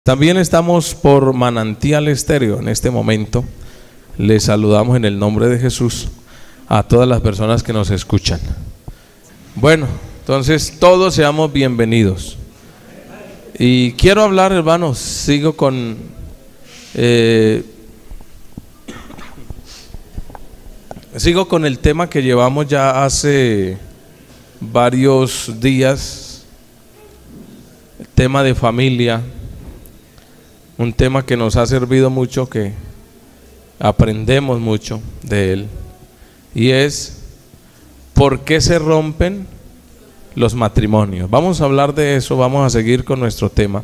También estamos por Manantial Estéreo en este momento. Les saludamos en el nombre de Jesús a todas las personas que nos escuchan. Bueno, entonces todos seamos bienvenidos. Y quiero hablar, hermanos, sigo con el tema que llevamos ya hace varios días, el tema de familia. Un tema que nos ha servido mucho, que aprendemos mucho de él, y es ¿por qué se rompen los matrimonios? Vamos a hablar de eso, vamos a seguir con nuestro tema.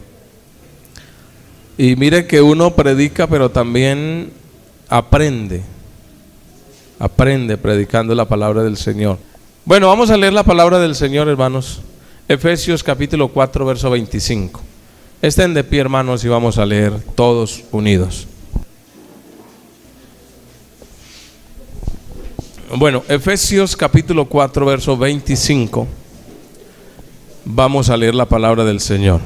Y mire que uno predica, pero también aprende predicando la palabra del Señor. Bueno, vamos a leer la palabra del Señor, hermanos. Efesios capítulo 4, verso 25. Estén de pie, hermanos, y vamos a leer todos unidos. Bueno, Efesios capítulo 4, verso 25. Vamos a leer la palabra del Señor.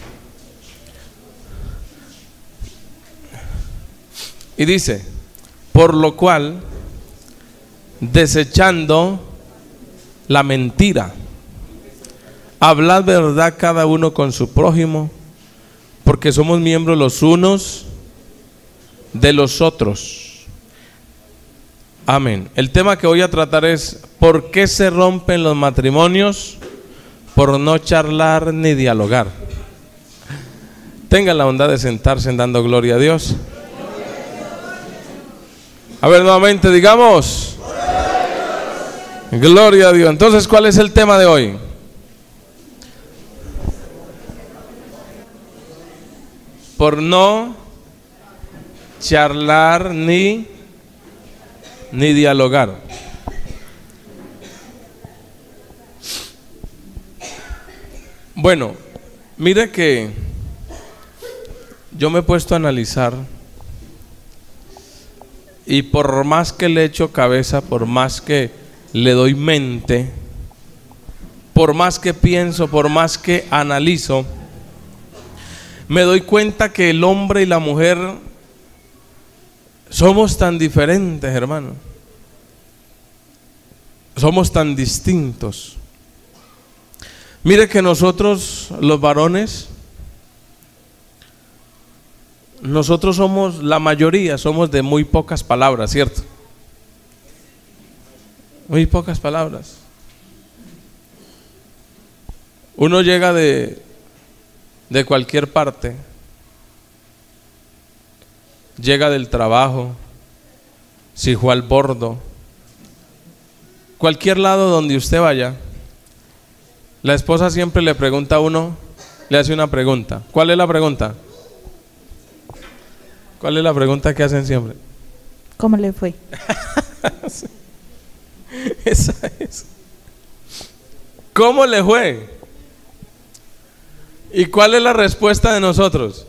Y dice: por lo cual, desechando la mentira, hablad verdad cada uno con su prójimo, porque somos miembros los unos de los otros. Amén. El tema que voy a tratar es: ¿por qué se rompen los matrimonios? Por no charlar ni dialogar. Tengan la bondad de sentarse en dando gloria a Dios. A ver, nuevamente digamos: gloria a Dios. Entonces, ¿cuál es el tema de hoy? Por no charlar ni dialogar. Bueno, mire que yo me he puesto a analizar, y por más que le echo cabeza, por más que le doy mente, por más que pienso, por más que analizo, me doy cuenta que el hombre y la mujer somos tan diferentes, hermano. Somos tan distintos. Mire que nosotros, los varones, nosotros somos, la mayoría, somos de muy pocas palabras, ¿cierto? Muy pocas palabras. Uno llega de cualquier parte, llega del trabajo, si fue al bordo, cualquier lado donde usted vaya, la esposa siempre le pregunta a uno, le hace una pregunta. ¿Cuál es la pregunta? ¿Cuál es la pregunta que hacen siempre? ¿Cómo le fue? Sí. Esa es. ¿Cómo le fue? ¿Y cuál es la respuesta de nosotros?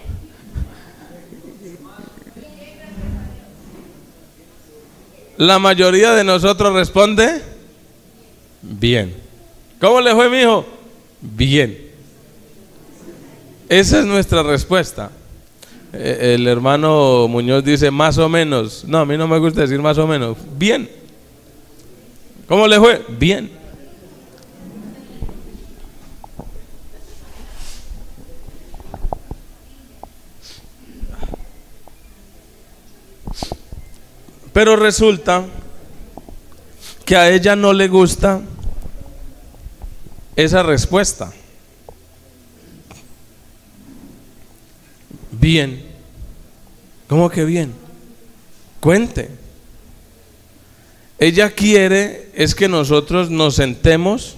La mayoría de nosotros responde: bien. ¿Cómo le fue, mijo? Bien. Esa es nuestra respuesta. El hermano Muñoz dice más o menos. No, a mí no me gusta decir más o menos. Bien. ¿Cómo le fue? Bien. Pero resulta que a ella no le gusta esa respuesta. Bien. ¿Cómo que bien? Cuente. Ella quiere es que nosotros nos sentemos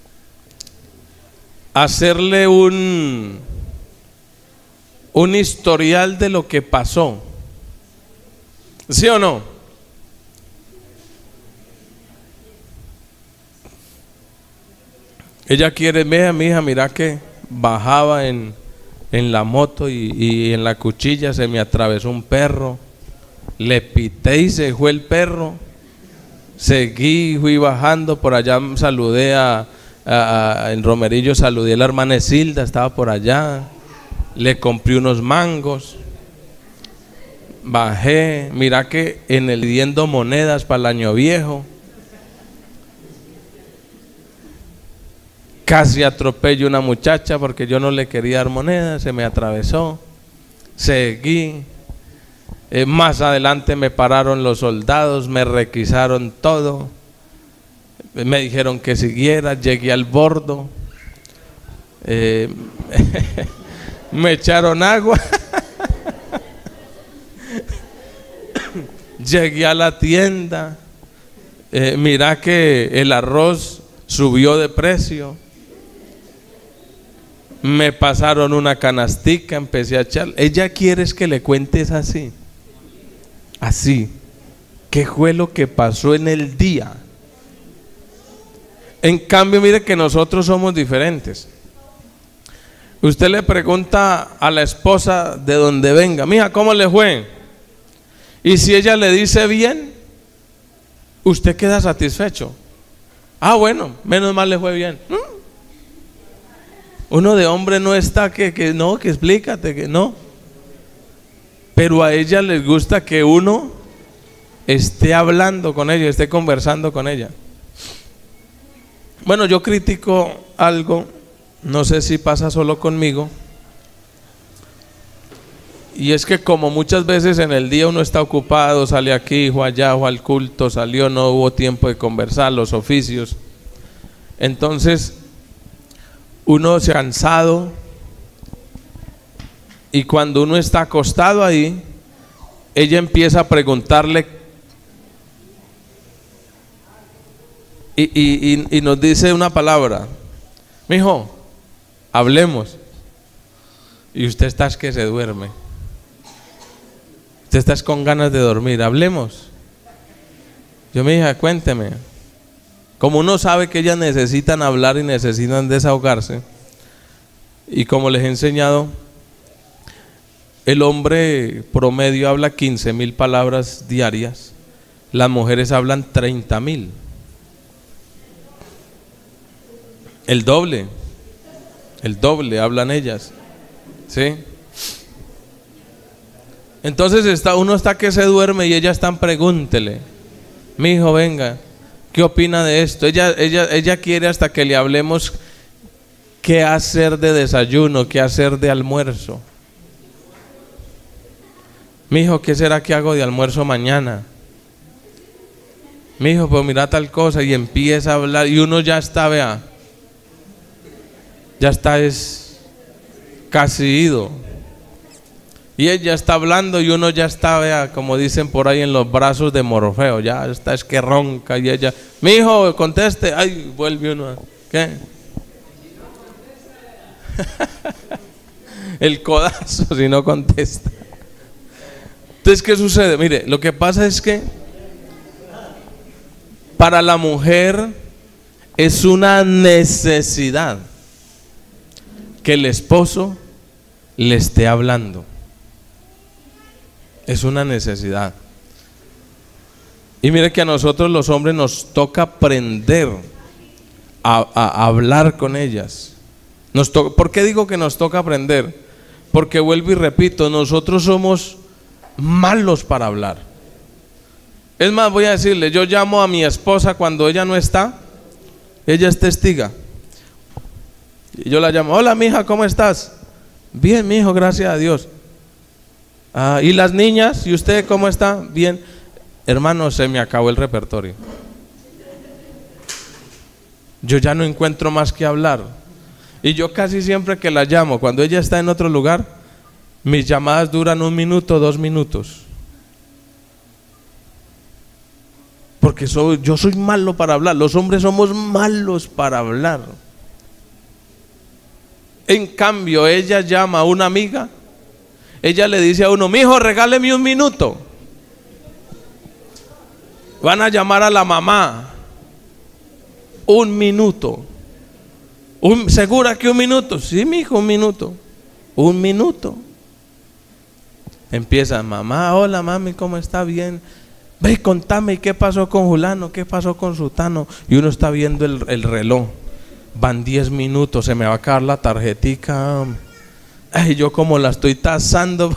a hacerle un historial de lo que pasó. ¿Sí o no? Ella quiere: vea, mi hija, mira que bajaba en la moto y en la cuchilla se me atravesó un perro, le pité y se fue el perro, seguí, fui bajando, por allá saludé en Romerillo, saludé a la hermana Esilda, estaba por allá, le compré unos mangos, bajé, mira que en el pidiendo monedas para el año viejo, casi atropello a una muchacha porque yo no le quería dar monedas, se me atravesó, seguí. Más adelante me pararon los soldados, me requisaron todo, me dijeron que siguiera, llegué al bordo, me echaron agua, llegué a la tienda, mira que el arroz subió de precio, me pasaron una canastica, empecé a echar. Ella quiere es que le cuentes así. Así, ¿qué fue lo que pasó en el día? En cambio, mire que nosotros somos diferentes. Usted le pregunta a la esposa de donde venga, mija, ¿cómo le fue? Y si ella le dice bien, usted queda satisfecho. Ah, bueno, menos mal le fue bien. Uno de hombre no está que no, que explícate, que no. Pero a ella les gusta que uno esté hablando con ella, esté conversando con ella. Bueno, yo critico algo, no sé si pasa solo conmigo, y es que como muchas veces en el día uno está ocupado, sale aquí, o allá, o al culto, salió, no hubo tiempo de conversar, los oficios, entonces uno se ha cansado. Y cuando uno está acostado ahí, ella empieza a preguntarle y nos dice una palabra: mijo, hablemos. Y usted está que se duerme. Usted está con ganas de dormir. Hablemos. Yo, mi hija, cuénteme. Como uno sabe que ellas necesitan hablar y necesitan desahogarse, y como les he enseñado, el hombre promedio habla 15,000 palabras diarias, las mujeres hablan 30,000. El doble hablan ellas, ¿sí? Entonces uno está que se duerme y ellas están, pregúntele, mi hijo, venga, ¿qué opina de esto? Ella quiere hasta que le hablemos qué hacer de desayuno, qué hacer de almuerzo. Mijo, ¿qué será que hago de almuerzo mañana? Mijo, pues mira tal cosa, y empieza a hablar y uno ya está, vea, ya está es casi ido. Y ella está hablando y uno ya está, vea, como dicen por ahí, en los brazos de Morfeo, ya está es que ronca, y ella, mijo, conteste, ay, vuelve uno, ¿qué? El codazo si no contesta. Entonces, ¿qué sucede? Mire, lo que pasa es que para la mujer es una necesidad que el esposo le esté hablando. Es una necesidad. Y mire que a nosotros los hombres nos toca aprender a hablar con ellas. ¿Por qué digo que nos toca aprender? Porque vuelvo y repito, nosotros somos malos para hablar. Es más, voy a decirle, yo llamo a mi esposa cuando ella no está, ella es testiga, y yo la llamo: hola mija, ¿cómo estás? Bien, mijo, gracias a Dios. ¿Y las niñas? ¿Y usted cómo está? Bien. Hermano, se me acabó el repertorio. Yo ya no encuentro más que hablar. Y yo casi siempre que la llamo, cuando ella está en otro lugar, mis llamadas duran 1 minuto, 2 minutos. Porque yo soy malo para hablar. Los hombres somos malos para hablar. En cambio, ella llama a una amiga, ella le dice a uno: mijo, regáleme 1 minuto. Van a llamar a la mamá, 1 minuto. ¿Segura que 1 minuto? Sí, mijo, 1 minuto. 1 minuto. Empieza: mamá, hola mami, ¿cómo está? Bien. Ve, contame, ¿qué pasó con Julano? ¿Qué pasó con Sutano? Y uno está viendo el reloj. Van 10 minutos, se me va a acabar la tarjetica. Ay, yo como la estoy tasando.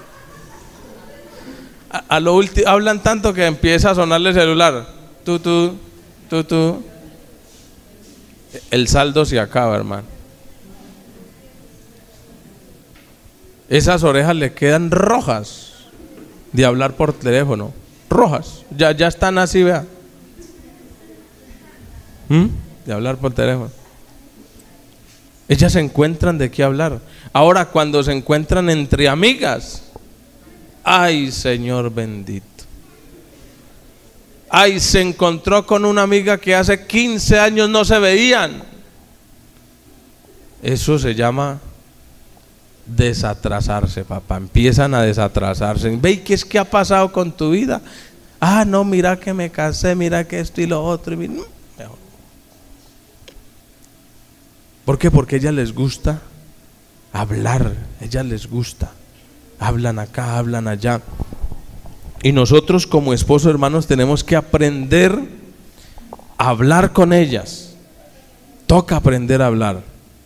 A lo último hablan tanto que empieza a sonarle el celular. Tú. El saldo se acaba, hermano. Esas orejas le quedan rojas de hablar por teléfono. Rojas. Ya están así, vea. De hablar por teléfono. Ellas se encuentran de qué hablar. Ahora cuando se encuentran entre amigas, ay, Señor bendito. Ay, se encontró con una amiga que hace 15 años no se veían. Eso se llama desatrasarse, papá. Empiezan a desatrasarse. Ve, ¿qué es que ha pasado con tu vida? Ah, no, mira que me casé, mira que esto y lo otro. ¿Por qué? Porque a ellas les gusta hablar, a ellas les gusta. Hablan acá, hablan allá. Y nosotros como esposos, hermanos, tenemos que aprender a hablar con ellas. Toca aprender a hablar.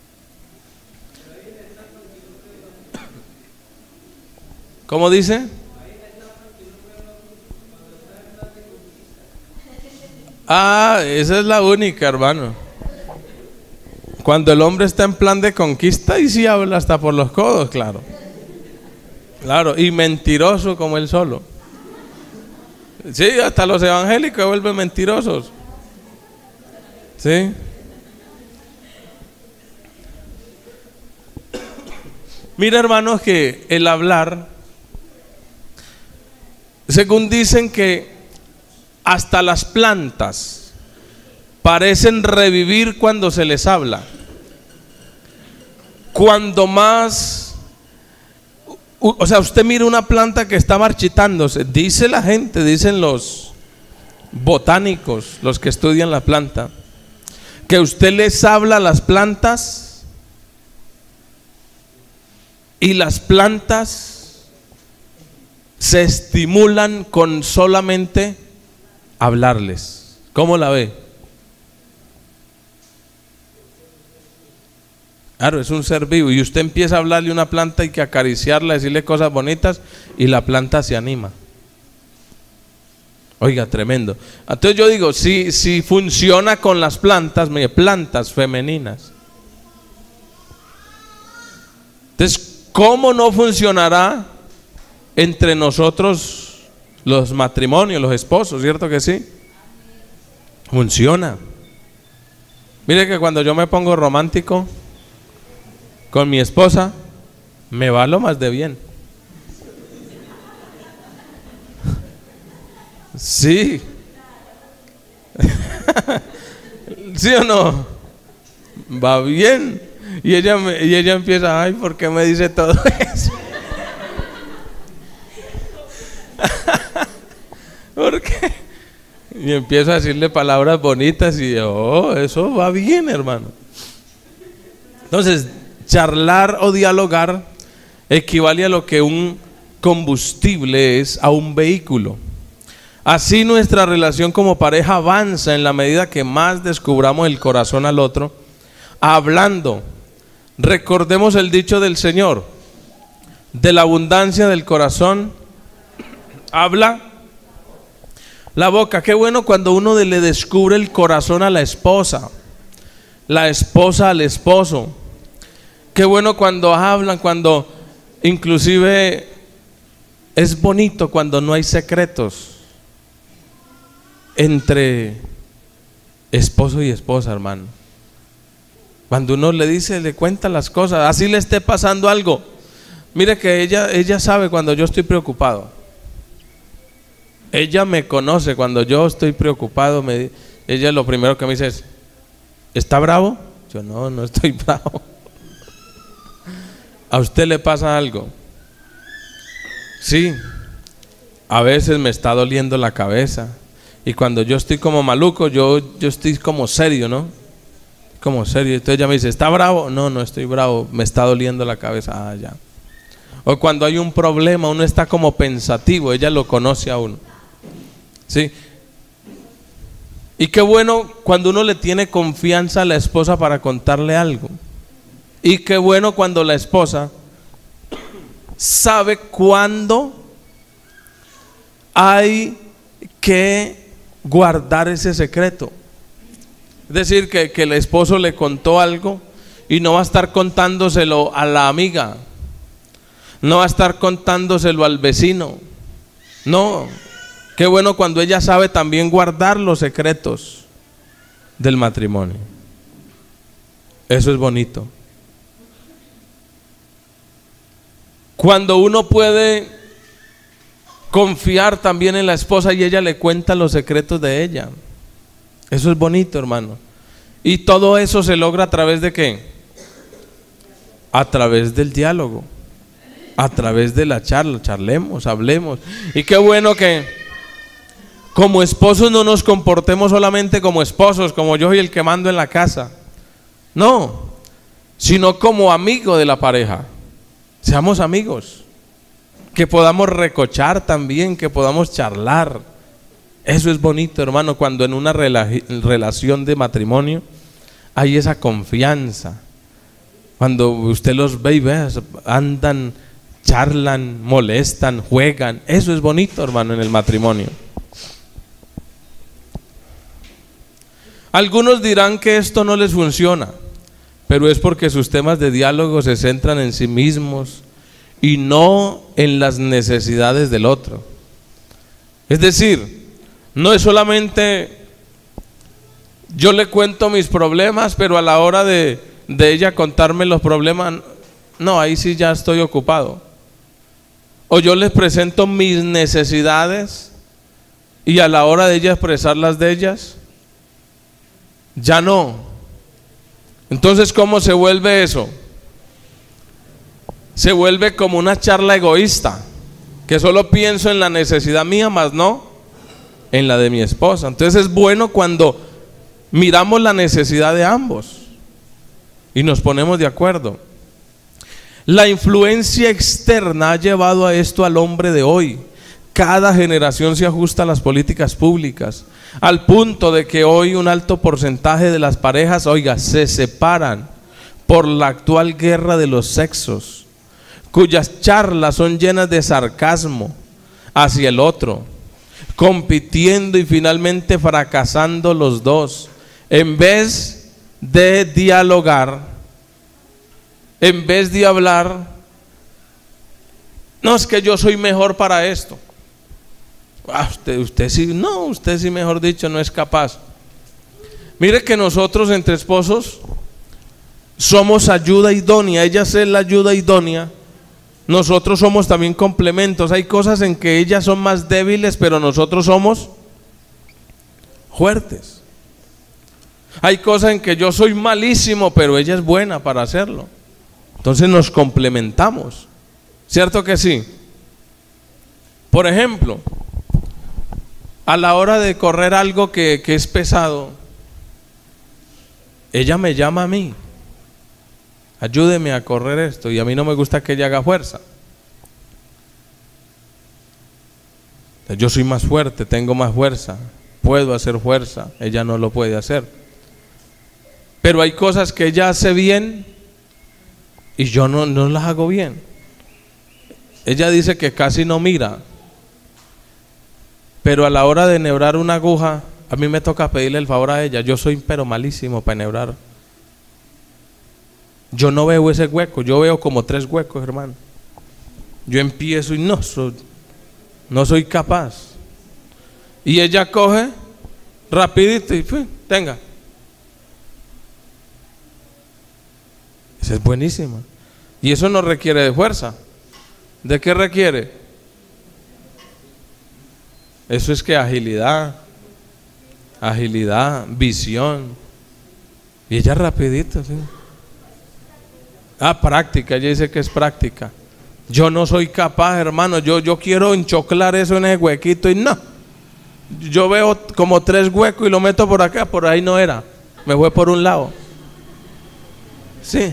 ¿Cómo dice? Ah, esa es la única, hermano. Cuando el hombre está en plan de conquista y sí habla hasta por los codos, claro. Claro, y mentiroso como él solo. Sí, hasta los evangélicos se vuelven mentirosos. Sí. Mira, hermanos, que el hablar, según dicen que hasta las plantas parecen revivir cuando se les habla. Cuando más, o sea, usted mira una planta que está marchitándose, dice la gente, dicen los botánicos, los que estudian la planta, que usted les habla a las plantas y las plantas se estimulan con solamente hablarles. ¿Cómo la ve? Claro, es un ser vivo y usted empieza a hablarle a una planta y que acariciarla, decirle cosas bonitas y la planta se anima. Oiga, tremendo. Entonces yo digo, si funciona con las plantas, plantas femeninas, entonces ¿cómo no funcionará entre nosotros los matrimonios, los esposos? ¿Cierto que sí? Funciona. Mire que cuando yo me pongo romántico con mi esposa, me va lo más de bien. Sí. ¿Sí o no? Va bien. Y ella empieza, ay, ¿por qué me dice todo eso? ¿Por qué? Y empiezo a decirle palabras bonitas y eso va bien, hermano. Entonces, charlar o dialogar equivale a lo que un combustible es a un vehículo. Así nuestra relación como pareja avanza en la medida que más descubramos el corazón al otro, hablando. Recordemos el dicho del Señor: de la abundancia del corazón habla la boca. Qué bueno cuando uno le descubre el corazón a la esposa al esposo. Qué bueno cuando hablan, cuando inclusive es bonito cuando no hay secretos entre esposo y esposa, hermano. Cuando uno le dice, le cuenta las cosas, así le esté pasando algo. Mire que ella sabe cuando yo estoy preocupado. Ella me conoce cuando yo estoy preocupado. Ella lo primero que me dice es, ¿está bravo? Yo no estoy bravo. ¿A usted le pasa algo? Sí. A veces me está doliendo la cabeza. Y cuando yo estoy como maluco, yo estoy como serio, ¿no? Como serio. Entonces ella me dice, ¿está bravo? No estoy bravo, me está doliendo la cabeza. Ah, ya. O cuando hay un problema, uno está como pensativo, ella lo conoce a uno. ¿Sí? Y qué bueno cuando uno le tiene confianza a la esposa para contarle algo. Y qué bueno cuando la esposa sabe cuándo hay que guardar ese secreto. Es decir, que el esposo le contó algo y no va a estar contándoselo a la amiga, no va a estar contándoselo al vecino. No, qué bueno cuando ella sabe también guardar los secretos del matrimonio. Eso es bonito. Cuando uno puede confiar también en la esposa y ella le cuenta los secretos de ella. Eso es bonito, hermano. Y todo eso se logra a través de ¿qué? A través del diálogo, a través de la charla. Charlemos, hablemos. Y qué bueno que como esposos no nos comportemos solamente como esposos, como yo soy el que mando en la casa. No, sino como amigo de la pareja. Seamos amigos, que podamos recochar también, que podamos charlar. Eso es bonito, hermano, cuando en una relación de matrimonio hay esa confianza. Cuando usted los ve y ve, andan, charlan, molestan, juegan. Eso es bonito, hermano, en el matrimonio. Algunos dirán que esto no les funciona, pero es porque sus temas de diálogo se centran en sí mismos y no en las necesidades del otro. Es decir, no es solamente yo le cuento mis problemas, pero a la hora de ella contarme los problemas, no, ahí sí ya estoy ocupado. O yo les presento mis necesidades y a la hora de ella expresar las de ellas, ya no. Entonces, ¿cómo se vuelve eso? Se vuelve como una charla egoísta, que solo pienso en la necesidad mía, más no en la de mi esposa. Entonces es bueno cuando miramos la necesidad de ambos y nos ponemos de acuerdo. La influencia externa ha llevado a esto al hombre de hoy. Cada generación se ajusta a las políticas públicas, al punto de que hoy un alto porcentaje de las parejas, oiga, se separan por la actual guerra de los sexos, cuyas charlas son llenas de sarcasmo hacia el otro, compitiendo y finalmente fracasando los dos. En vez de dialogar, en vez de hablar, no, es que yo soy mejor para esto. Usted sí, no, usted sí, mejor dicho, no es capaz. Mire que nosotros entre esposos somos ayuda idónea. Ella es la ayuda idónea, nosotros somos también complementos. Hay cosas en que ellas son más débiles, pero nosotros somos fuertes. Hay cosas en que yo soy malísimo, pero ella es buena para hacerlo. Entonces nos complementamos. ¿Cierto que sí? Por ejemplo, a la hora de correr algo que es pesado, ella me llama a mí: ayúdeme a correr esto, y a mí no me gusta que ella haga fuerza. Yo soy más fuerte, tengo más fuerza, puedo hacer fuerza, ella no lo puede hacer. Pero hay cosas que ella hace bien y yo no las hago bien. Ella dice que casi no mira, pero a la hora de enhebrar una aguja, a mí me toca pedirle el favor a ella. Yo soy pero malísimo para enhebrar. Yo no veo ese hueco, yo veo como 3 huecos, hermano. Yo empiezo y no soy capaz. Y ella coge rapidito y tenga. Esa es buenísima. Y eso no requiere de fuerza. ¿De qué requiere? Eso es que agilidad, visión. Y ella rapidito, ¿sí? Práctica, ella dice que es práctica. Yo no soy capaz, hermano. Yo quiero enchoclar eso en ese huequito y no. Yo veo como 3 huecos y lo meto por acá, por ahí no era. Me fue por un lado. Sí.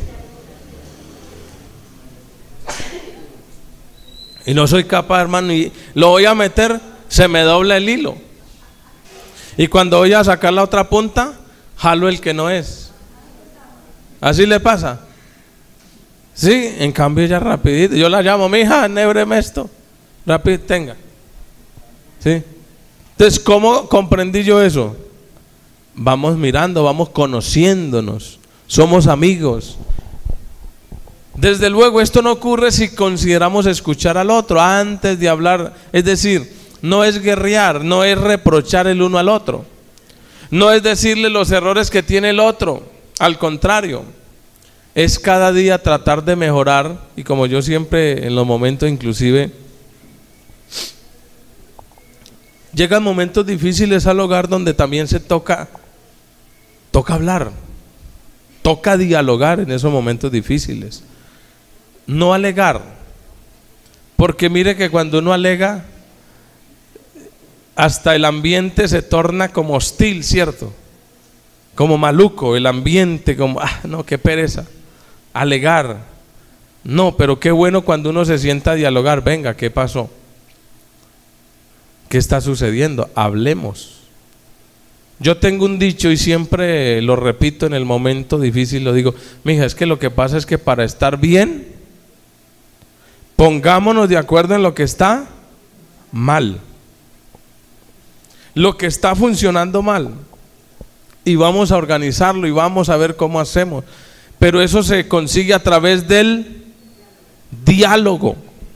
Y no soy capaz, hermano, y lo voy a meter, se me dobla el hilo. Y cuando voy a sacar la otra punta, jalo el que no es. Así le pasa. Sí, en cambio ella rapidito. Yo la llamo, mija, nébreme esto. Rápido, tenga. ¿Sí? Entonces, ¿cómo comprendí yo eso? Vamos mirando, vamos conociéndonos. Somos amigos. Desde luego, esto no ocurre si consideramos escuchar al otro antes de hablar. Es decir, no es guerrear, no es reprochar el uno al otro. No es decirle los errores que tiene el otro. Al contrario, es cada día tratar de mejorar. Y como yo siempre en los momentos inclusive, llegan momentos difíciles al hogar donde también se toca hablar, toca dialogar en esos momentos difíciles, no alegar, porque mire que cuando uno alega, hasta el ambiente se torna como hostil, ¿cierto? Como maluco el ambiente, como, no, qué pereza, alegar. No, pero qué bueno cuando uno se sienta a dialogar. Venga, ¿qué pasó? ¿Qué está sucediendo? Hablemos. Yo tengo un dicho y siempre lo repito en el momento difícil, lo digo, mija, es que lo que pasa es que para estar bien, pongámonos de acuerdo en lo que está mal, lo que está funcionando mal, y vamos a organizarlo y vamos a ver cómo hacemos. Pero eso se consigue a través del diálogo.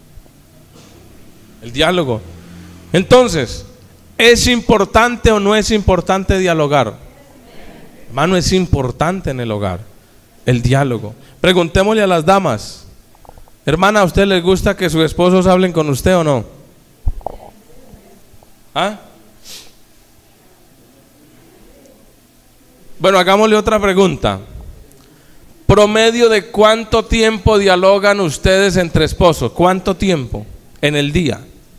El diálogo. Entonces, ¿es importante o no es importante dialogar? Hermano, es importante en el hogar el diálogo. Preguntémosle a las damas. Hermana, ¿a usted les gusta que sus esposos hablen con usted o no? ¿Ah? Bueno, hagámosle otra pregunta. ¿Promedio de cuánto tiempo dialogan ustedes entre esposos? ¿Cuánto tiempo en el día?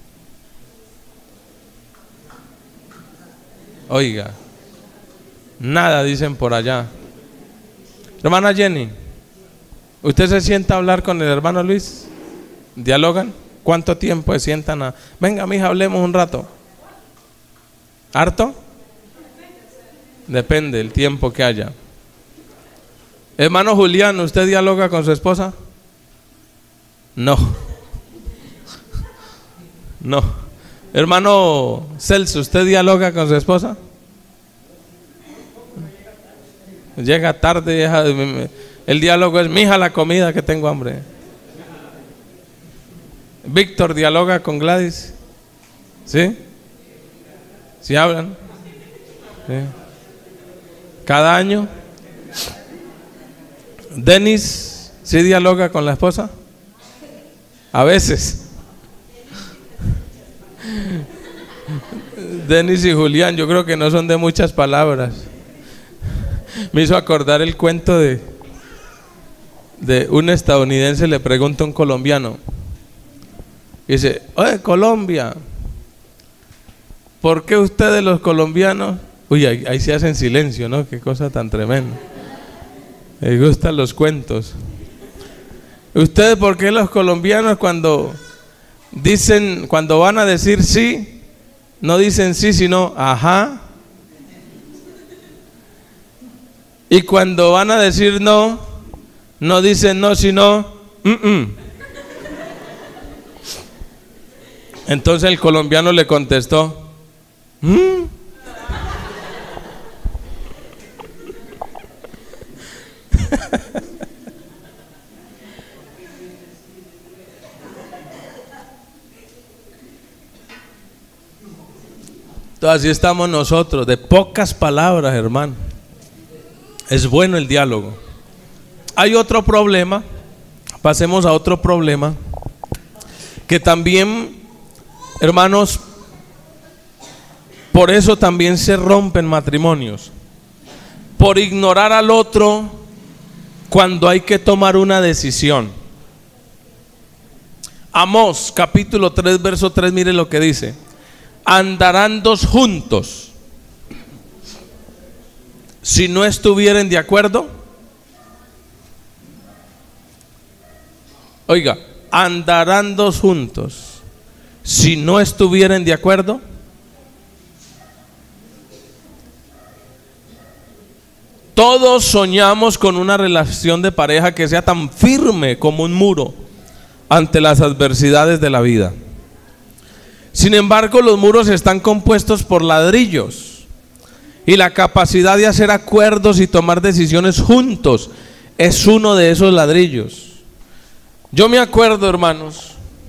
Oiga, nada dicen por allá. Hermana Jenny, ¿usted se sienta a hablar con el hermano Luis? ¿Dialogan? ¿Cuánto tiempo se sientan a... Venga, mija, hablemos un rato? ¿Harto? Depende del tiempo que haya. Hermano Julián, ¿usted dialoga con su esposa? No. No. Hermano Celso, ¿usted dialoga con su esposa? Llega tarde, el diálogo es, mija, la comida, que tengo hambre. Víctor, ¿dialoga con Gladys? ¿Sí? ¿Sí hablan? ¿Sí? ¿Cada año? ¿Denis, sí dialoga con la esposa? A veces. Denis y Julián, yo creo que no son de muchas palabras. Me hizo acordar el cuento de un estadounidense le pregunta a un colombiano. Dice, oye, Colombia, ¿por qué ustedes los colombianos? Uy, ahí se hacen silencio, ¿no? Qué cosa tan tremenda. Me gustan los cuentos. ¿Ustedes por qué los colombianos cuando van a decir sí, no dicen sí, sino ajá? Y cuando van a decir no, no dicen no, sino Entonces el colombiano le contestó, Entonces así estamos nosotros, de pocas palabras, hermano. Es bueno el diálogo. Hay otro problema, pasemos a otro problema, que también, hermanos, por eso también se rompen matrimonios, por ignorar al otro cuando hay que tomar una decisión. Amós capítulo 3 verso 3, mire lo que dice: andarán dos juntos si no estuvieren de acuerdo. Oiga, andarán dos juntos si no estuvieren de acuerdo. Todos soñamos con una relación de pareja que sea tan firme como un muro ante las adversidades de la vida. Sin embargo, los muros están compuestos por ladrillos y la capacidad de hacer acuerdos y tomar decisiones juntos es uno de esos ladrillos. Yo me acuerdo, hermanos,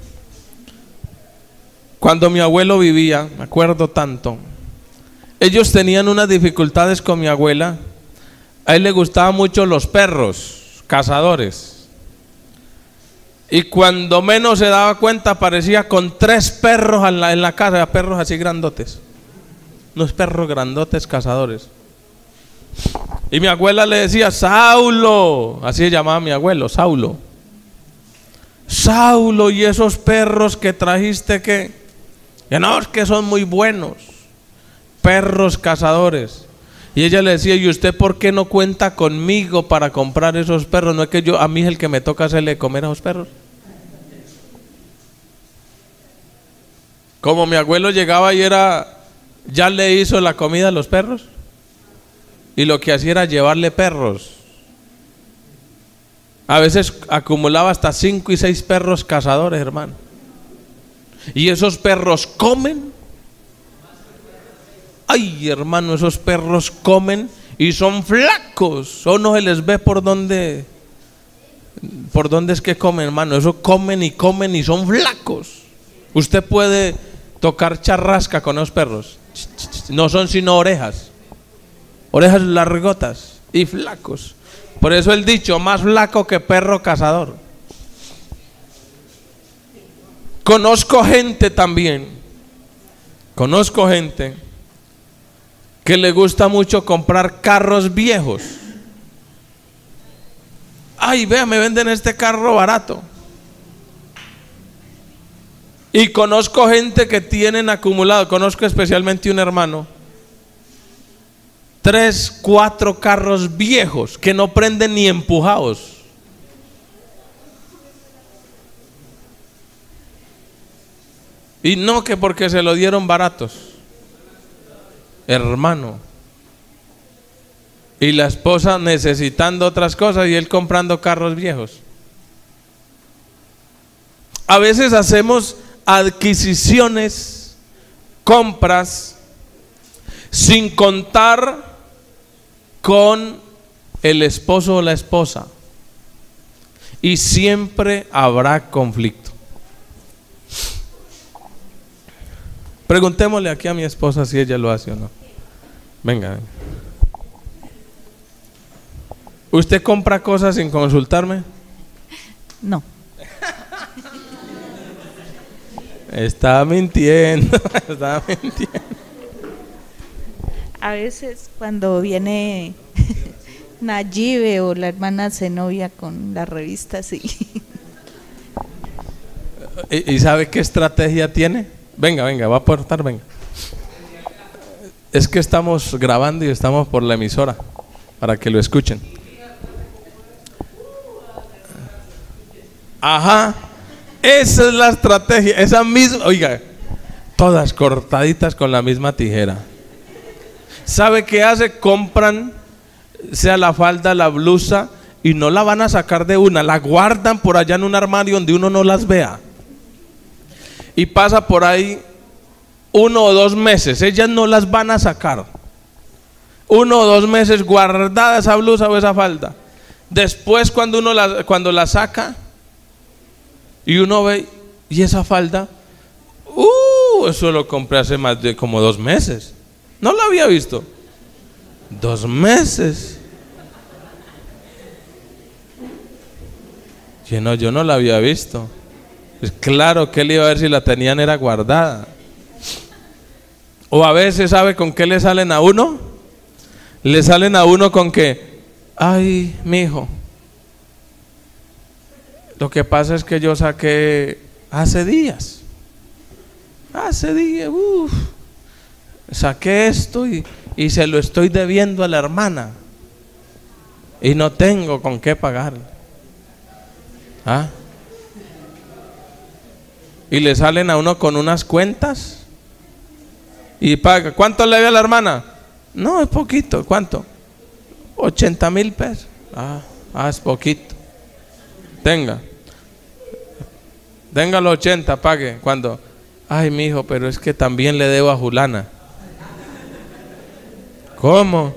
cuando mi abuelo vivía, me acuerdo tanto, ellos tenían unas dificultades con mi abuela. A él le gustaban mucho los perros, cazadores. Y cuando menos se daba cuenta, aparecía con 3 perros en la casa, perros así grandotes. Unos perros grandotes cazadores. Y mi abuela le decía, Saulo, así se llamaba mi abuelo, Saulo. Saulo, ¿y esos perros que trajiste qué? Que no, es que son muy buenos, perros cazadores. Y ella le decía, ¿y usted por qué no cuenta conmigo para comprar esos perros? No es que a mí es el que me toca hacerle de comer a esos perros. Como mi abuelo llegaba y ya le hizo la comida a los perros. Y lo que hacía era llevarle perros. A veces acumulaba hasta 5 y 6 perros cazadores, hermano. Y esos perros comen. Ay, hermano, esos perros comen y son flacos. O no se les ve por dónde es que comen, hermano. Eso comen y son flacos. Usted puede tocar charrasca con esos perros. No son sino orejas largotas y flacos. Por eso el dicho, más flaco que perro cazador. Conozco gente que le gusta mucho comprar carros viejos. Ay, vea, me venden este carro barato. Y conozco gente que tienen acumulado, conozco especialmente un hermano, 3, 4 carros viejos que no prenden ni empujados. Y no que porque se lo dieron baratos, hermano. Y la esposa necesitando otras cosas y él comprando carros viejos. A veces hacemos adquisiciones, compras, sin contar con el esposo o la esposa. Y siempre habrá conflicto. Preguntémosle aquí a mi esposa si ella lo hace o no. Venga. ¿Usted compra cosas sin consultarme? No. Está mintiendo. A veces cuando viene Nayibe o la hermana Zenobia con la revista, sí. ¿Y sabe qué estrategia tiene? Venga, va a aportar, venga. Es que estamos grabando y estamos por la emisora para que lo escuchen. Ajá, esa es la estrategia, esa misma, oiga, todas cortaditas con la misma tijera. ¿Sabe qué hace? Compran, sea la falda, la blusa, y no la van a sacar de una, la guardan por allá en un armario donde uno no las vea. Y pasa por ahí 1 o 2 meses, ellas no las van a sacar. 1 o 2 meses guardada esa blusa o esa falda. Después cuando la saca y uno ve, ¿y esa falda? Eso lo compré hace más de como 2 meses. No lo había visto. 2 meses. Yo no la había visto. Pues claro que él iba a ver si la tenían era guardada. O a veces, ¿sabe con qué le salen a uno? Le salen a uno con que, ay, mijo, lo que pasa es que yo saqué hace días, saqué esto y se lo estoy debiendo a la hermana y no tengo con qué pagar. ¿Ah? Y le salen a uno con unas cuentas y paga. ¿Cuánto le debe a la hermana? No, es poquito. ¿Cuánto? 80,000 pesos. Es poquito. Tenga los 80, pague. Cuando, ay, mijo, pero es que también le debo a Julana. ¿Cómo?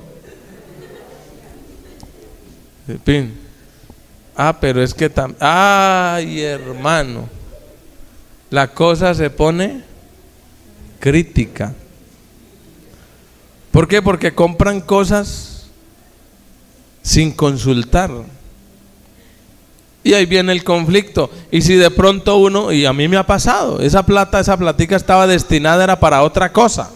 Pin. Pero es que ay, hermano, la cosa se pone crítica. ¿Por qué? Porque compran cosas sin consultar. Y ahí viene el conflicto. Y si de pronto uno, y a mí me ha pasado, esa platica estaba destinada, era para otra cosa.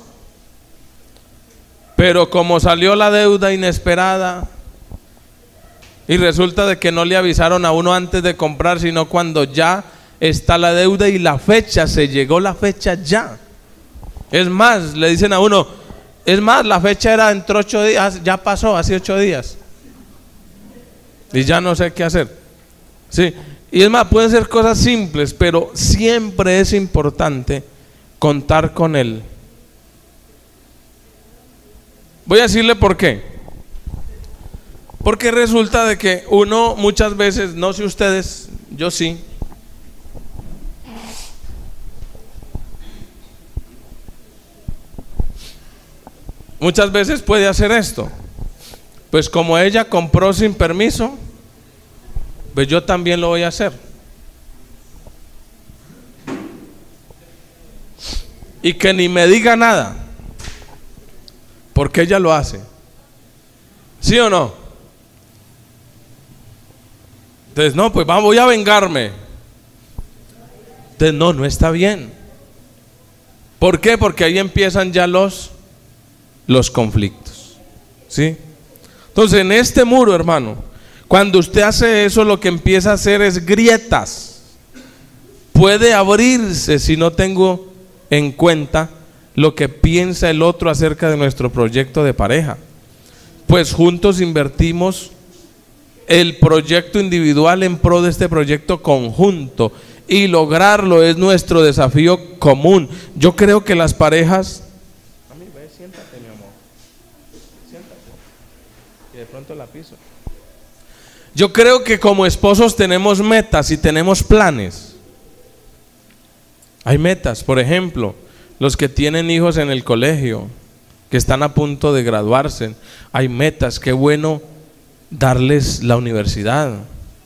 Pero como salió la deuda inesperada, y resulta de que no le avisaron a uno antes de comprar, sino cuando ya está la deuda y la fecha, se llegó la fecha ya. Es más, le dicen a uno, es más, la fecha era dentro de 8 días, ya pasó, hace 8 días. Y ya no sé qué hacer. Sí, y es más, pueden ser cosas simples, pero siempre es importante contar con él. Voy a decirle por qué. Porque resulta de que uno muchas veces, no sé ustedes, yo sí, muchas veces puede hacer esto. Pues como ella compró sin permiso, pues yo también lo voy a hacer. Y que ni me diga nada, porque ella lo hace. ¿Sí o no? Entonces, no, pues voy a vengarme. Entonces, no está bien. ¿Por qué? Porque ahí empiezan ya los conflictos. ¿Sí? Entonces, en este muro, hermano, cuando usted hace eso, lo que empieza a hacer es grietas. Puede abrirse si no tengo en cuenta lo que piensa el otro acerca de nuestro proyecto de pareja. Pues juntos invertimos el proyecto individual en pro de este proyecto conjunto, y lograrlo es nuestro desafío común. Yo creo que las parejas, siéntate, mi amor, siéntate, y de pronto la piso. Yo creo que como esposos tenemos metas y tenemos planes. Hay metas, por ejemplo, los que tienen hijos en el colegio, que están a punto de graduarse, hay metas. Qué bueno darles la universidad.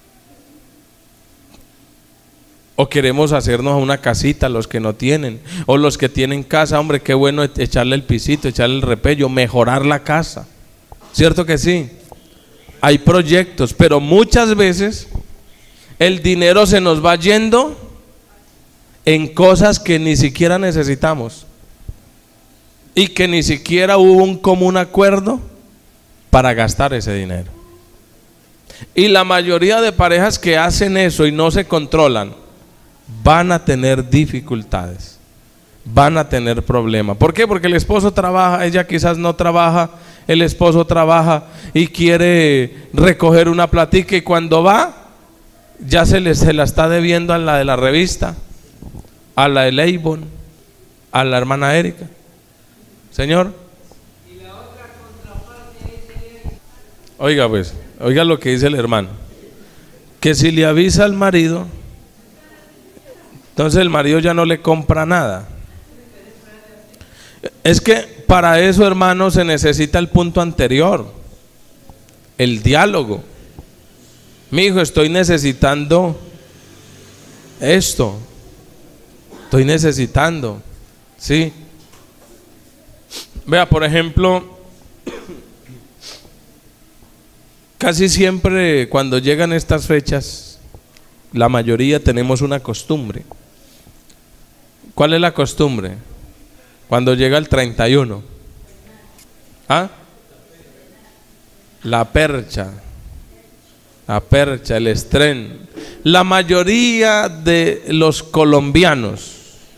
O queremos hacernos a una casita los que no tienen, o los que tienen casa, hombre, qué bueno echarle el pisito, echarle el repello, mejorar la casa. ¿Cierto que sí? Hay proyectos, pero muchas veces el dinero se nos va yendo en cosas que ni siquiera necesitamos y que ni siquiera hubo un común acuerdo para gastar ese dinero. Y la mayoría de parejas que hacen eso y no se controlan van a tener dificultades, van a tener problemas. ¿Por qué? Porque el esposo trabaja, ella quizás no trabaja, el esposo trabaja y quiere recoger una platica, y cuando va ya se la está debiendo a la de la revista, a la de Leibon, a la hermana Erika. Señor, oiga pues, oiga lo que dice el hermano, que si le avisa al marido, entonces el marido ya no le compra nada. Es que para eso, hermano, se necesita el punto anterior, el diálogo. Mi hijo, estoy necesitando esto, estoy necesitando, ¿sí? Vea, por ejemplo, casi siempre cuando llegan estas fechas, la mayoría tenemos una costumbre. ¿Cuál es la costumbre? Cuando llega el 31, la percha, el estreno. La mayoría de los colombianos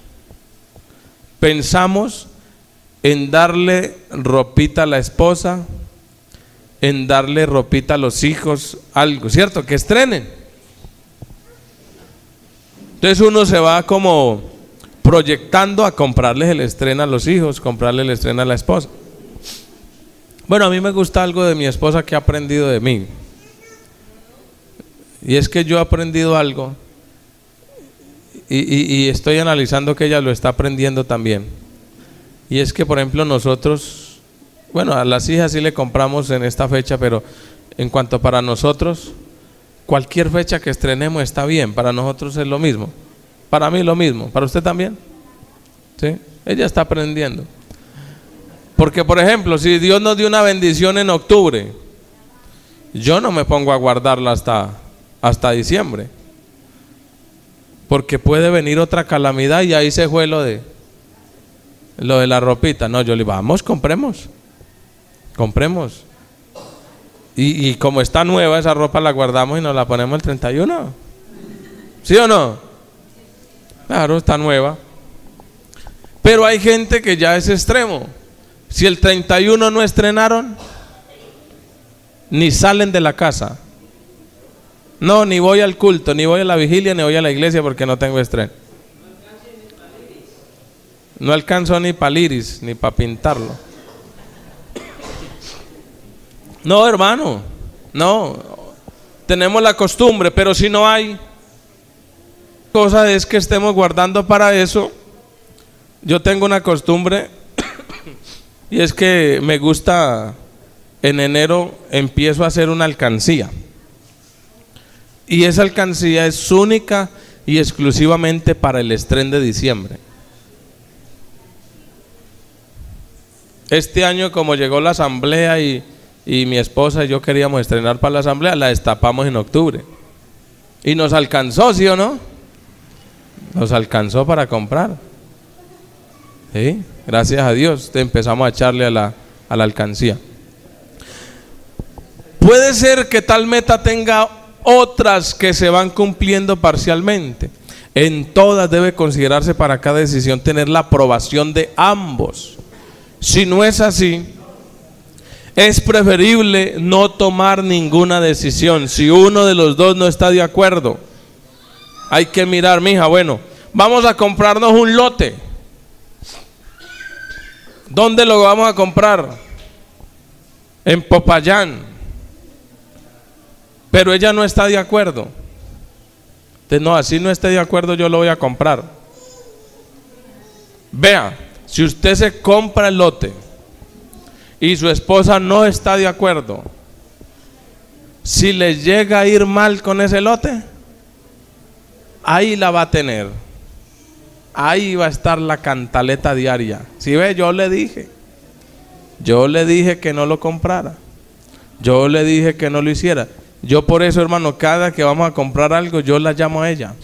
pensamos en darle ropita a la esposa, en darle ropita a los hijos, algo, ¿cierto? Que estrenen. Entonces uno se va como proyectando a comprarles el estreno a los hijos, comprarle el estreno a la esposa. Bueno, a mí me gusta algo de mi esposa que ha aprendido de mí. Y es que yo he aprendido algo y estoy analizando que ella lo está aprendiendo también. Y es que, por ejemplo, nosotros, bueno, a las hijas sí le compramos en esta fecha, pero en cuanto para nosotros, cualquier fecha que estrenemos está bien. Para nosotros es lo mismo. Para mí lo mismo. ¿Para usted también? ¿Sí? Ella está aprendiendo. Porque, por ejemplo, si Dios nos dio una bendición en octubre, yo no me pongo a guardarla hasta diciembre. Porque puede venir otra calamidad y ahí se fue lo de la ropita. No, yo le digo, vamos, compremos. Y como está nueva, esa ropa la guardamos y nos la ponemos el 31. ¿Sí o no? Claro, está nueva. Pero hay gente que ya es extremo. Si el 31 no estrenaron, ni salen de la casa. No, ni voy al culto, ni voy a la vigilia, ni voy a la iglesia porque no tengo estreno. No alcanzo ni para el iris, ni para pintarlo. No, hermano, no. Tenemos la costumbre, pero si no hay, cosa es que estemos guardando para eso. Yo tengo una costumbre y es que me gusta, en enero empiezo a hacer una alcancía. Y esa alcancía es única y exclusivamente para el estreno de diciembre. Este año, como llegó la asamblea y mi esposa y yo queríamos estrenar para la asamblea, la destapamos en octubre. Y nos alcanzó, ¿sí o no? Nos alcanzó para comprar. ¿Sí? Gracias a Dios empezamos a echarle a la alcancía. Puede ser que tal meta tenga otras que se van cumpliendo parcialmente. En todas debe considerarse para cada decisión tener la aprobación de ambos. Si no es así, es preferible no tomar ninguna decisión. Si uno de los dos no está de acuerdo, hay que mirar, mija, bueno, vamos a comprarnos un lote. ¿Dónde lo vamos a comprar? En Popayán. Pero ella no está de acuerdo. Entonces, no, así no esté de acuerdo, yo lo voy a comprar. Vea, si usted se compra el lote y su esposa no está de acuerdo, si le llega a ir mal con ese lote, ahí la va a tener. Ahí va a estar la cantaleta diaria. Si ve, yo le dije que no lo comprara, yo le dije que no lo hiciera. Yo por eso, hermano, cada que vamos a comprar algo, yo la llamo a ella.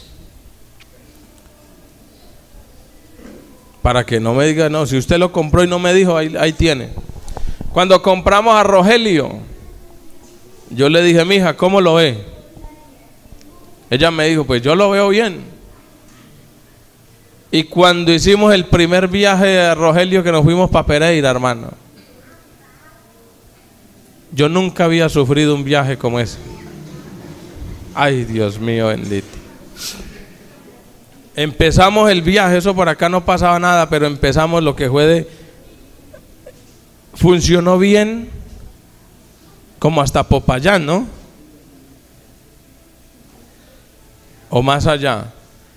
Para que no me diga, no, si usted lo compró y no me dijo, ahí tiene. Cuando compramos a Rogelio, yo le dije, mija, ¿cómo lo ve? Ella me dijo, pues yo lo veo bien. Y cuando hicimos el primer viaje a Rogelio, que nos fuimos para Pereira, hermano, yo nunca había sufrido un viaje como ese. Ay, Dios mío bendito. Empezamos el viaje, eso por acá no pasaba nada, pero empezamos lo que fue funcionó bien, como hasta Popayán, ¿no? O más allá.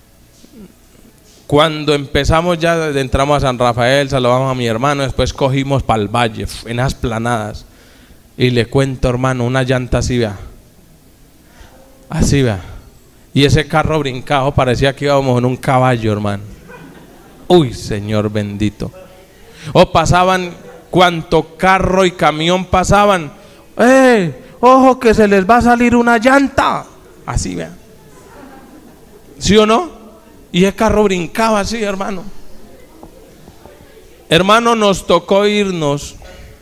Cuando empezamos ya, entramos a San Rafael, saludamos a mi hermano, después cogimos para el valle, en esas planadas. Y le cuento, hermano, una llanta así, vea. Así, vea. Y ese carro brincado parecía que íbamos en un caballo, hermano. Uy, Señor bendito. O pasaban, cuanto carro y camión pasaban. Ojo que se les va a salir una llanta. Así, vea. ¿Sí o no? Y el carro brincaba así, hermano. Hermano, nos tocó irnos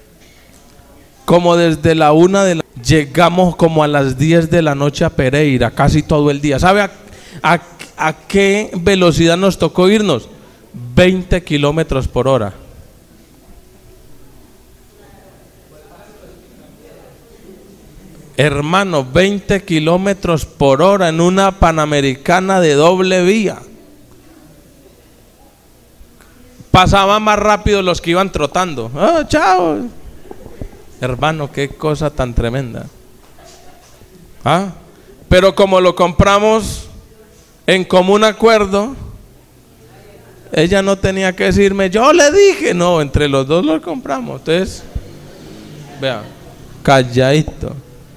como desde la 1 de la... Llegamos como a las 10 de la noche a Pereira, casi todo el día. ¿Sabe a qué velocidad nos tocó irnos? 20 kilómetros por hora. Hermano, 20 kilómetros por hora en una Panamericana de doble vía. Pasaban más rápido los que iban trotando. ¡Oh, chao! Hermano, qué cosa tan tremenda. ¿Ah? Pero como lo compramos en común acuerdo, ella no tenía que decirme, yo le dije, no, entre los dos lo compramos. Entonces, vea, calladito.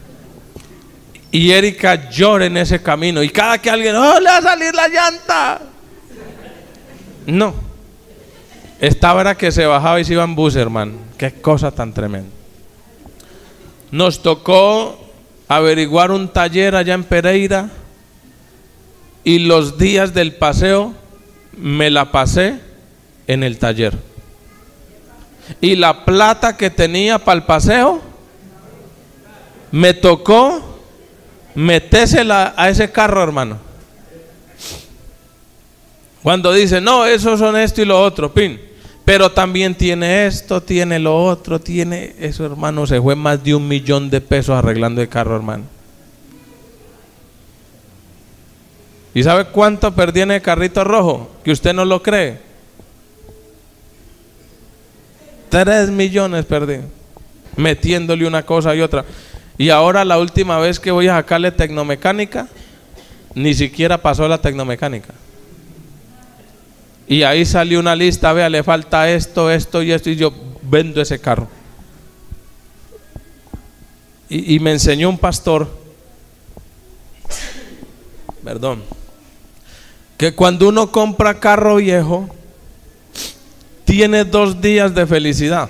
Y Erika llora en ese camino. Y cada que alguien, oh, le va a salir la llanta. No. Esta era que se bajaba y se iba en bus, hermano. Qué cosa tan tremenda. Nos tocó averiguar un taller allá en Pereira. Y los días del paseo me la pasé en el taller. Y la plata que tenía para el paseo, me tocó metésela a ese carro, hermano. Cuando dice, no, esos son esto y lo otro, pin. Pero también tiene esto, tiene lo otro, tiene eso, hermano. Se fue más de 1 millón de pesos arreglando el carro, hermano. ¿Y sabe cuánto perdí en el carrito rojo? Que usted no lo cree. 3 millones perdí, metiéndole una cosa y otra. Y ahora la última vez que voy a sacarle tecnomecánica, ni siquiera pasó la tecnomecánica. Y ahí salió una lista, vea, le falta esto, esto y esto, y yo vendo ese carro. Y me enseñó un pastor, perdón, que cuando uno compra carro viejo, tiene 2 días de felicidad.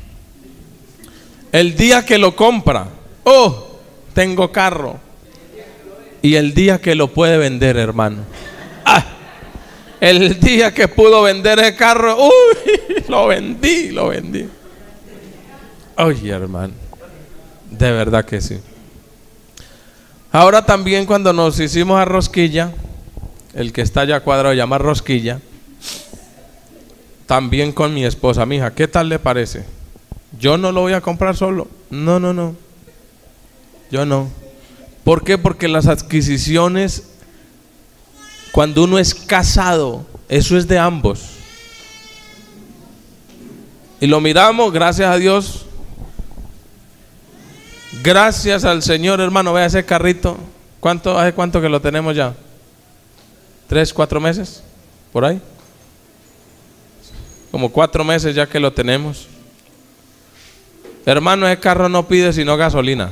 El día que lo compra, oh, tengo carro. Y el día que lo puede vender, hermano. Ah, el día que pudo vender el carro, uy, lo vendí. Oye, hermano, de verdad que sí. Ahora también cuando nos hicimos a Rosquilla, el que está allá cuadrado llama Rosquilla, también con mi esposa, mija, ¿qué tal le parece? Yo no lo voy a comprar solo. No. Yo no. ¿Por qué? Porque las adquisiciones, cuando uno es casado, eso es de ambos. Y lo miramos, gracias a Dios. Gracias al Señor, hermano. Vea ese carrito. ¿Hace cuánto que lo tenemos ya? 3, 4 meses, por ahí. Como 4 meses ya que lo tenemos. Hermano, ese carro no pide sino gasolina.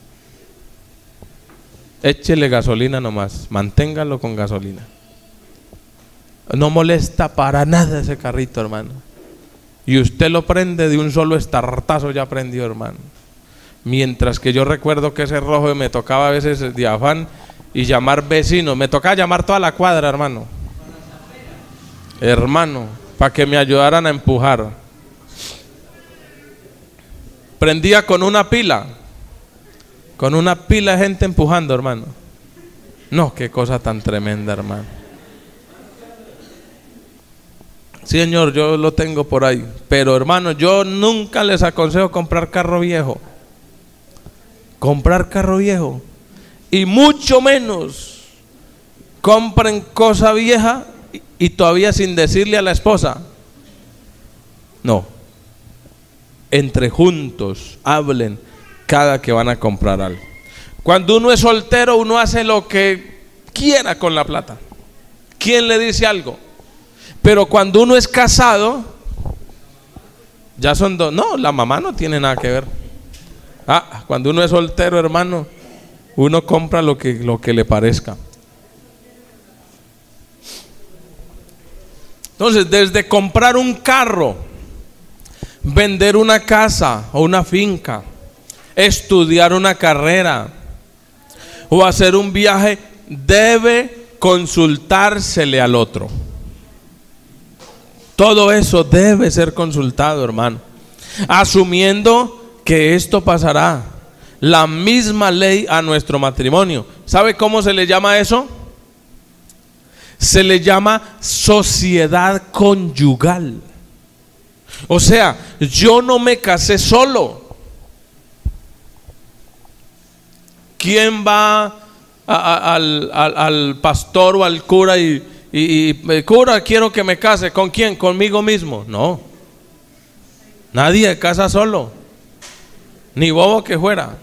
Échele gasolina nomás, manténgalo con gasolina. No molesta para nada ese carrito, hermano. Y usted lo prende de un solo estartazo, ya prendió, hermano. Mientras que yo recuerdo que ese rojo me tocaba a veces de afán y llamar vecinos. Me tocaba llamar toda la cuadra, hermano. Hermano, para que me ayudaran a empujar. Prendía con una pila de gente empujando, hermano. No, qué cosa tan tremenda, hermano. Señor, yo lo tengo por ahí. Pero, hermano, yo nunca les aconsejo comprar carro viejo. Comprar carro viejo. Y mucho menos compren cosa vieja y todavía sin decirle a la esposa. No. Entre juntos hablen cada que van a comprar algo. Cuando uno es soltero, uno hace lo que quiera con la plata. ¿Quién le dice algo? Pero cuando uno es casado, ya son dos. No, la mamá no tiene nada que ver. Cuando uno es soltero, hermano, uno compra lo que le parezca. Entonces, desde comprar un carro, vender una casa o una finca, estudiar una carrera o hacer un viaje, debe consultársele al otro. Todo eso debe ser consultado, hermano, asumiendo que esto pasará. La misma ley a nuestro matrimonio. ¿Sabe cómo se le llama eso? Se le llama sociedad conyugal. O sea, yo no me casé solo. ¿Quién va al pastor o al cura y cura, quiero que me case? ¿Con quién? ¿Conmigo mismo? No. Nadie casa solo. Ni bobo que fuera.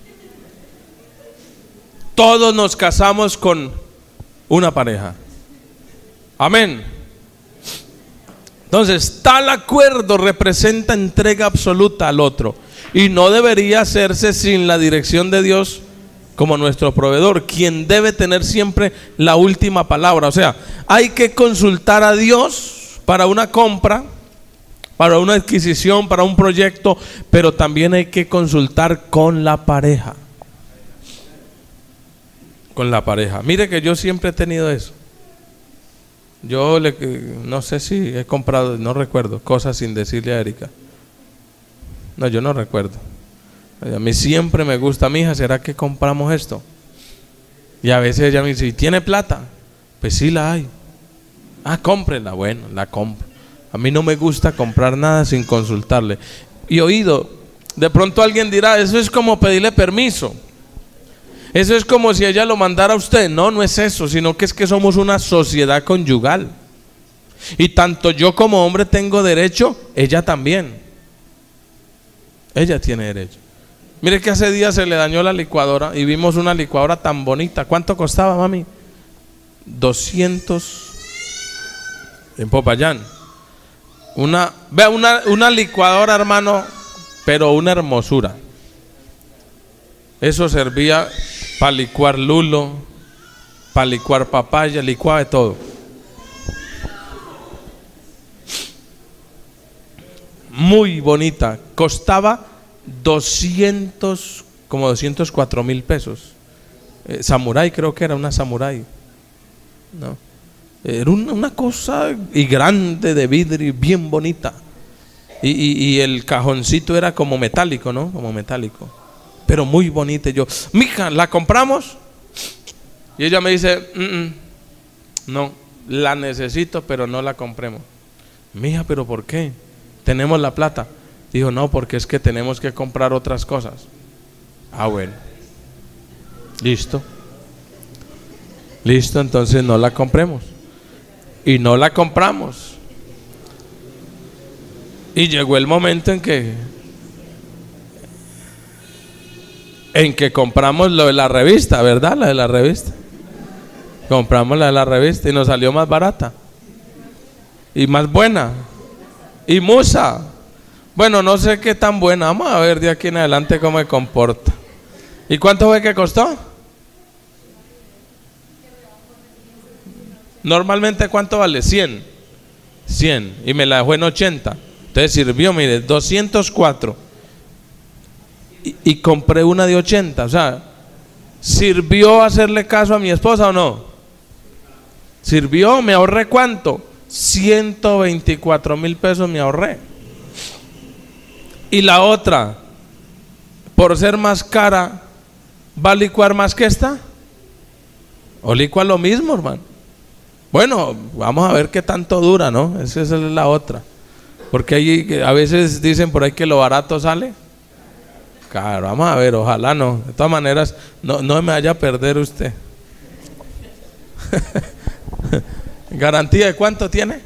Todos nos casamos con una pareja. Amén. Entonces, tal acuerdo representa entrega absoluta al otro y no debería hacerse sin la dirección de Dios como nuestro proveedor, quien debe tener siempre la última palabra. O sea, hay que consultar a Dios para una compra, para una adquisición, para un proyecto, pero también hay que consultar con la pareja. Con la pareja. Mire que yo siempre he tenido eso. Yo no sé si he comprado, no recuerdo, cosas sin decirle a Erika. No, yo no recuerdo. A mí siempre me gusta, mija, ¿será que compramos esto? Y a veces ella me dice, ¿y tiene plata? Pues sí la hay. Ah, cómprela. Bueno, la compro. A mí no me gusta comprar nada sin consultarle. Y oído, de pronto alguien dirá, eso es como pedirle permiso. Eso es como si ella lo mandara a usted. No, no es eso, sino que es que somos una sociedad conyugal. Y tanto yo como hombre tengo derecho, ella también. Ella tiene derecho. Mire que hace días se le dañó la licuadora y vimos una licuadora tan bonita. ¿Cuánto costaba, mami? 200 en Popayán. Vea una licuadora, hermano, pero una hermosura. Eso servía para licuar lulo, para licuar papaya, licuaba de todo. Muy bonita. Costaba 204,000 pesos. Samurai, creo que era una Samurai. No. Era una cosa y grande de vidrio, bien bonita. Y el cajoncito era como metálico, ¿no? Como metálico. Pero muy bonita. Y yo, mija, ¿la compramos? Y ella me dice, no, la necesito, pero no la compremos. Mija, ¿pero por qué? Tenemos la plata. Dijo, no, porque es que tenemos que comprar otras cosas. Ah, bueno. Listo. Listo, entonces no la compremos. Y no la compramos. Y llegó el momento en que compramos lo de la revista, ¿verdad? La de la revista. Compramos la de la revista y nos salió más barata. Y más buena. Y musa. Bueno, no sé qué tan buena. Vamos a ver de aquí en adelante cómo me comporta. ¿Y cuánto fue que costó? Normalmente, ¿cuánto vale? 100. Y me la dejó en 80. Entonces sirvió, mire, 204. Y compré una de 80. O sea, ¿sirvió hacerle caso a mi esposa o no? ¿Sirvió? ¿Me ahorré cuánto? 124,000 pesos me ahorré. Y la otra, por ser más cara, ¿va a licuar más que esta? ¿O licua lo mismo, hermano? Bueno, vamos a ver qué tanto dura, ¿no? Esa es la otra. Porque ahí, a veces dicen por ahí que lo barato sale. Claro, vamos a ver, ojalá no. De todas maneras, no me vaya a perder usted. ¿Garantía de cuánto tiene?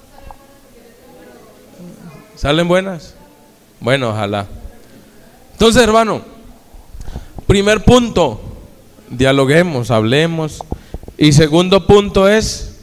¿Salen buenas? Bueno, ojalá. Entonces, hermano, primer punto, dialoguemos, hablemos. Y segundo punto es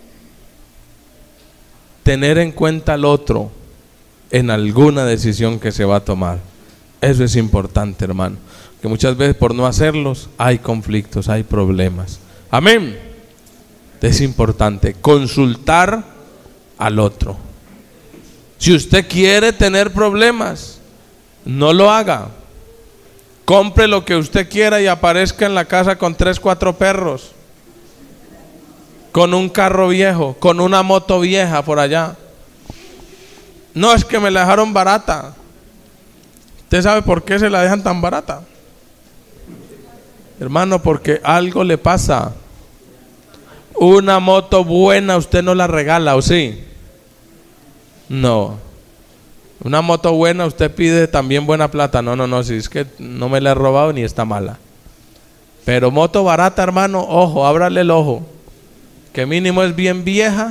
tener en cuenta al otro en alguna decisión que se va a tomar. Eso es importante, hermano, que muchas veces por no hacerlos hay conflictos, hay problemas. Amén. Es importante consultar al otro. Si usted quiere tener problemas, no lo haga. Compre lo que usted quiera y aparezca en la casa con 3, 4 perros, con un carro viejo, con una moto vieja por allá. No, es que me la dejaron barata. ¿Usted sabe por qué se la dejan tan barata? Hermano, porque algo le pasa. Una moto buena usted no la regala, ¿o sí? No. Una moto buena usted pide también buena plata. No, si es que no me la he robado ni está mala. Pero moto barata, hermano, ojo, ábrale el ojo. Que mínimo es bien vieja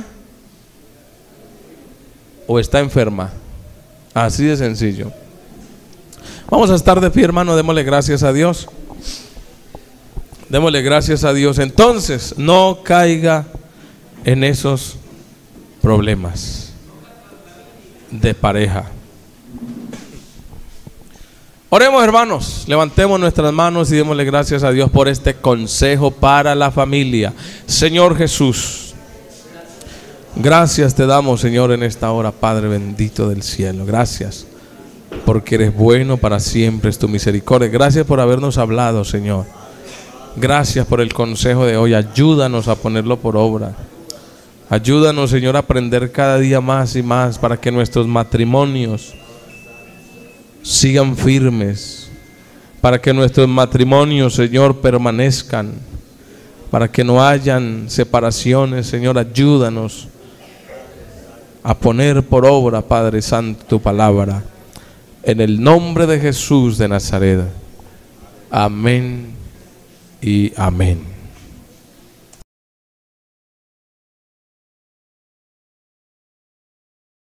o está enferma. Así de sencillo. Vamos a estar de pie, hermano, démosle gracias a Dios. Démosle gracias a Dios. Entonces, no caiga en esos problemas de pareja. Oremos, hermanos, levantemos nuestras manos y démosle gracias a Dios por este consejo para la familia. Señor Jesús, gracias te damos, Señor, en esta hora, Padre bendito del cielo. Gracias porque eres bueno, para siempre es tu misericordia. Gracias por habernos hablado, Señor. Gracias por el consejo de hoy. Ayúdanos a ponerlo por obra. Ayúdanos, Señor, a aprender cada día más y más para que nuestros matrimonios sigan firmes, para que nuestros matrimonios, Señor, permanezcan, para que no hayan separaciones. Señor, ayúdanos a poner por obra, Padre Santo, tu palabra, en el nombre de Jesús de Nazaret. Amén y amén.